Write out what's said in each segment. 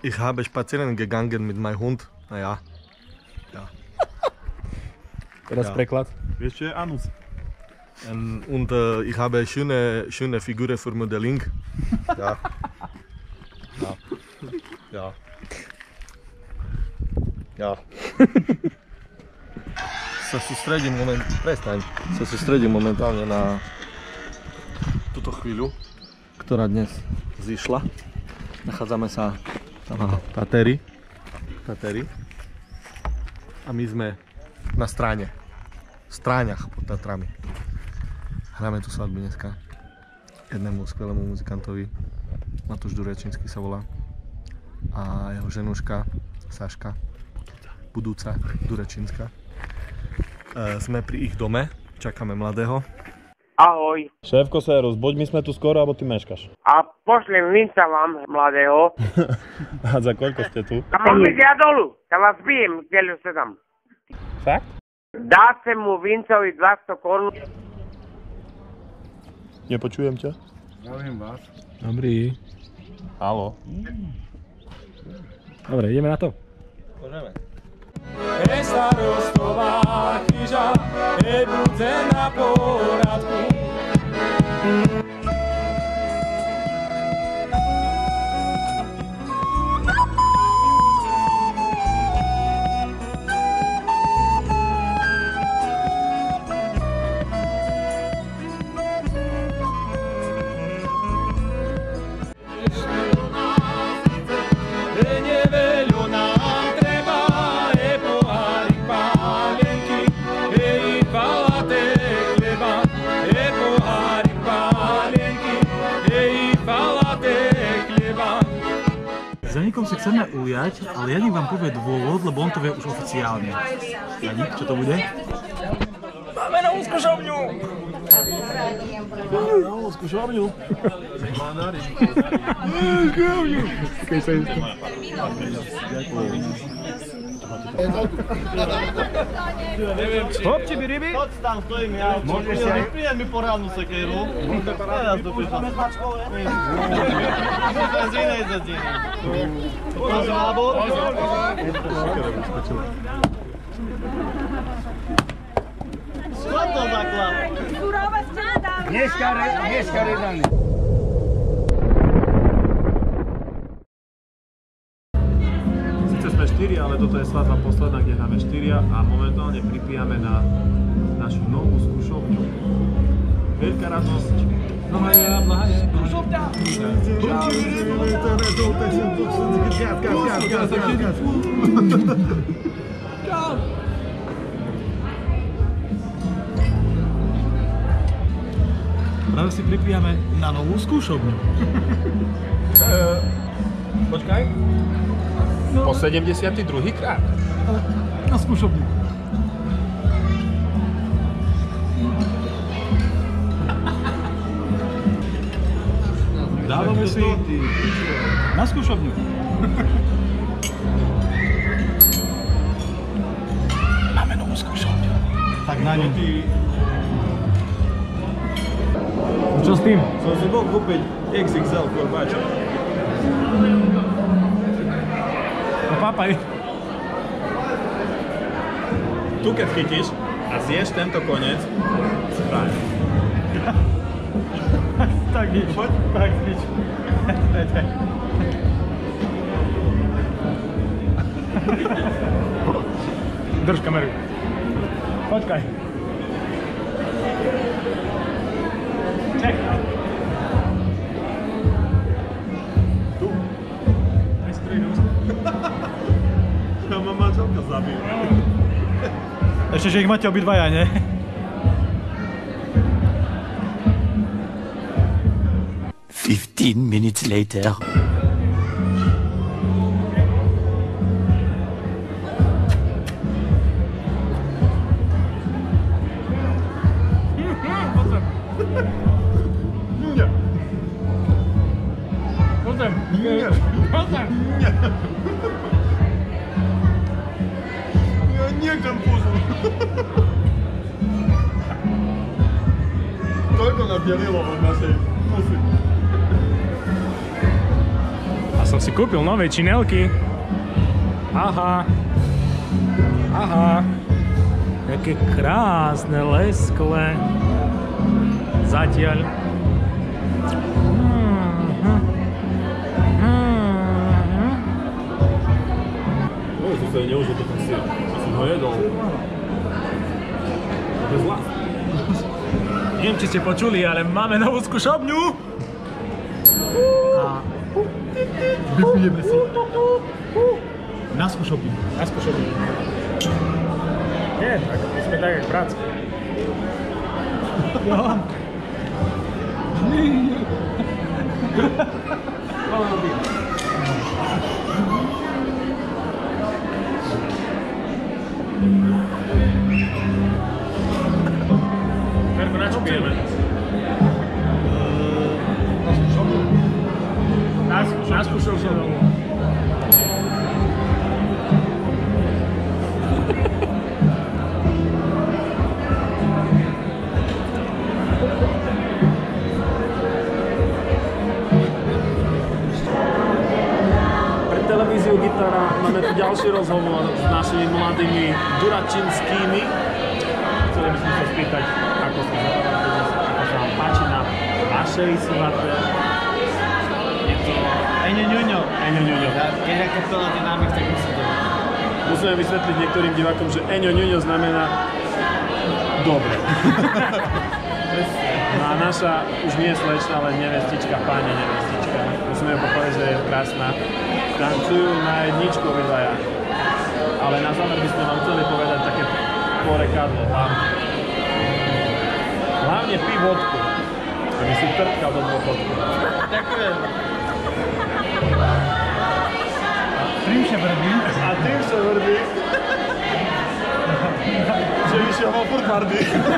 Ich habe spazieren gegangen mit meinem Hund. Naja. Ja. Teraz preklad. Vieš, čo je anus? Und ich habe schöne Figuren für Modeling. Ja. Ja. Ja. Ja. Sa sústredím momentálne na túto chvíľu, ktorá dnes zišla. Nachádzame sa na Tatéri. A my sme na stráňach pod Tatrami. Hráme tu svadbu dneska jednému skvelému muzikantovi, Matúš Durečínsky sa volá, a jeho ženuška Saška, budúca Durečínska. Sme pri ich dome, čakáme mladého. Ahoj. Šéfko Serus, buď my sme tu skoro, alebo ty meškaš. A pošlem linca vám, mladého. A za koľko ste tu? A poďte ja dolu, ja vás bijem, keď ste tam. Fakt? Dáte mu Vincovi 200 korun. Nepočujem ťa. Zdravím vás. Dobrý. Haló. Dobre, ideme na to. Môžeme. Starostová chyža nebude na poradku. Za nikom si chceme ujať, ale Janík vám povie dôvod, lebo on to vie už oficiálne. Janík, čo to bude? Máme novú skúšovňu! Novú skúšovňu. Chlopci, by ryby? Poď tam, stojím ja. Môžeš si aj... Príjem mi poradnú sekeru. Teraz to prišla. Môžem z inej zedziny. Poď nábor. Čo to za klap? Dneska rezaný. Sice sme 4, ale toto je svadba posledná, kde hráme 4 a momentálne pripijame na našu novú skúšovňu. Veľká radosť. Blahaja. Skúšovňa! Práve si pripijame na novú skúšovňu. Počkaj. Po 72. krát. Na skúšovňu. Dávame si... Na skúšovňu. Máme novú skúšovňu. Tak na ňu. Čo s tým? Som si bol kúpiť XXL korbáčok. No pápaj. Tu keď chytíš a zješ tento koniec, správne. Tak nič. Tak nič. Drž kameru. Počkaj. Čekaj. Tu. Aj strejnúť. Ja ma manželka zabije. Ešte, že ich máte obidvaja, ne? Minutes later. Ja niekam púzol. Toľko nás delilo od našej pusy. A som si kúpil nové činelky. Aha. Aha. Jaké krásne, lesklé. Zatiaľ. To sa neužil, to si ho jedol. To je zlá. Neviem, či ste počuli, ale máme novú skúšobňu. A vypijeme si na skúšobňu. Na skúšobňu. Nie, tak sme tak jak práci. Jo. Ferko, na čo pijeme? Na skúšobňu. Televíziu Gitara máme tu ďalší rozhovor s našimi mladými Duračinskými, ktoré by som sa spýtať, ako sa vám páči na vašej svadbe. Je to Eňo ňuňo. Eňo ňuňo. Keď je kapela Dynamic, tak musí to. Musíme vysvetliť niektorým divákom, že Eňo ňuňo znamená dobre. No a naša už nie slečna, ale nevestička, pani nevestička. Musíme povedať, že je krásna. Tancujú na jedničku obidvaja. Ale na záver by sme vám chceli povedať také porekadlo. Hlavne pí vodku, aby si trtkal do dôchodku. Ďakujem. Tým sa vrbí. A tým sa vrbí. Že vyšiel ho furt bardy.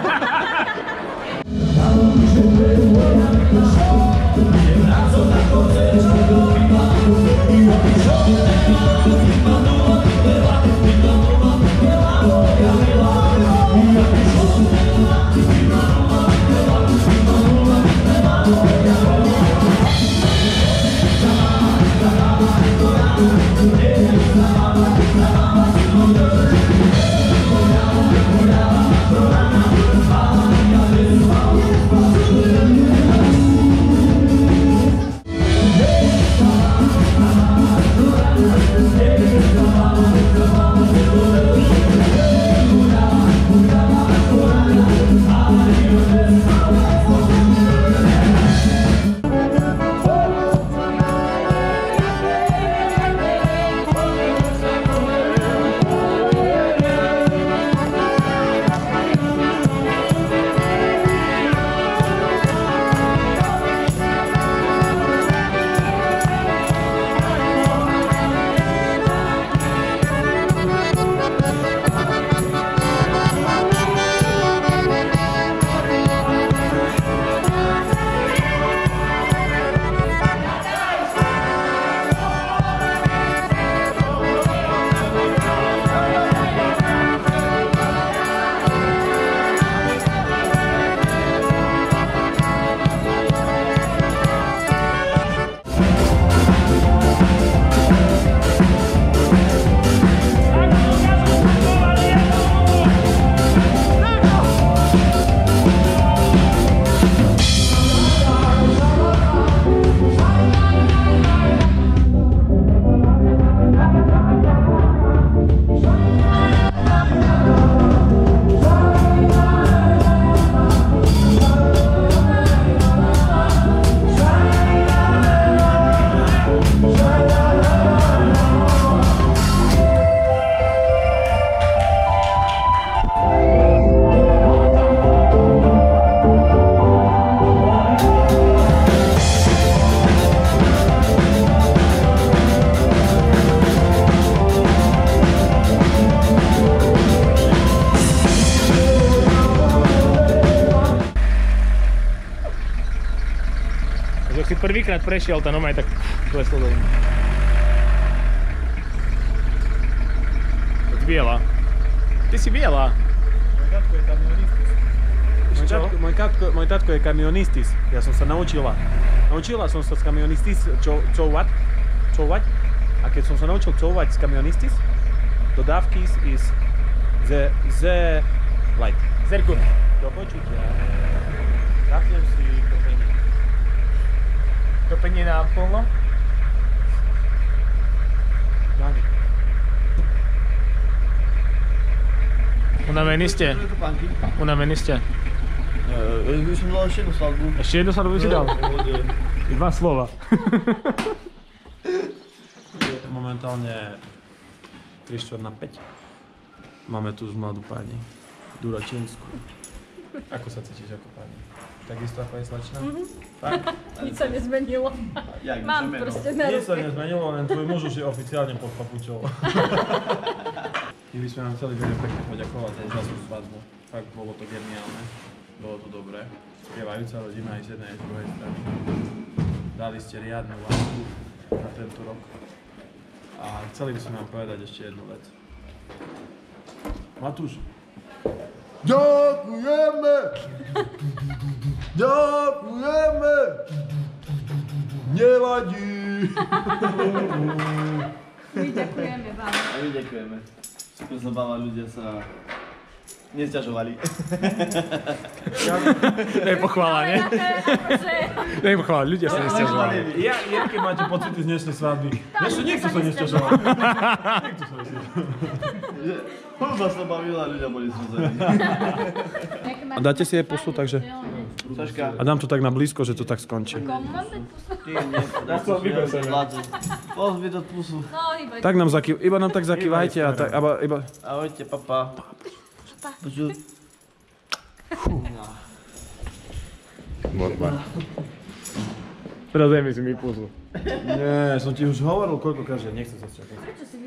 Ak si prvýkrát prešiel, tá nomaj tak kleslo dolu. To je biela. Ty si biela. Môj tatko je kamionistis. Ja som sa naučila. Naučila som sa z kamionistis, čo what? couvať. A keď som sa naučil couvať z kamionistis, dodávky is the light. Sehr gut. Do počutia. Zapnem si topenie. Topenie na plno. Dani. Unavení ste? Unavení ste? Už som dal ešte jednu svadbu. Ešte jednu svadbu si dal? Dva slova. Momentálne 3:45. Máme tu mladú pani, Duračinskú. Ako sa cítiš ako pani? Takisto ako je slečna? Fakt? Nič sa nezmenilo. Mám proste na Nič sa ruke. nezmenilo, len tvoj muž už je oficiálne pod papučou. My by sme vám chceli veľmi pekne poďakovať za úžasnú svadbu. Fakt bolo to geniálne. Bolo to dobré. Spievajúca rodina aj z jednej aj z druhej strany. Dali ste riadnu lásku na tento rok. A chceli by sme vám povedať ešte jednu vec. Matúš. Ďakujeme! Ďakujeme! Nevadí! My ďakujeme vám. A my ďakujeme. Super zabava, ľudia sa nesťažovali. Nepochvála, ne? Nepochvála, ľudia sa nesťažovali. Jaké máte pocity z dnešnej svadby? Niekto sa nesťažoval. Niekto sa nesťažoval. Hudba sa bavila, ľudia boli zrození. A dáte si jej pusu, takže... Saška, A dám to tak na blízko, že to tak skončí. Komu mám dať pusu? ty dá to zvládzu. Pozvi do pusu. No, hýbaj. Tak nám iba nám tak zakývajte a tak, iba... Ahojte, papa. Počuť. Teraz daj mi si mi pusu. Nie, som ti už hovoril koľkokrát, že nechcem sa sťažovať. Prečo si